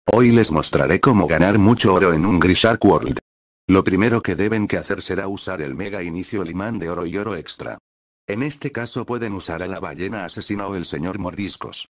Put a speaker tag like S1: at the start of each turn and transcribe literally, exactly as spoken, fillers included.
S1: Hoy les mostraré cómo ganar mucho oro en un Grishark World. Lo primero que deben que hacer será usar el Mega Inicio el imán de oro y oro extra. En este caso pueden usar a la ballena asesina o el señor Mordiscos.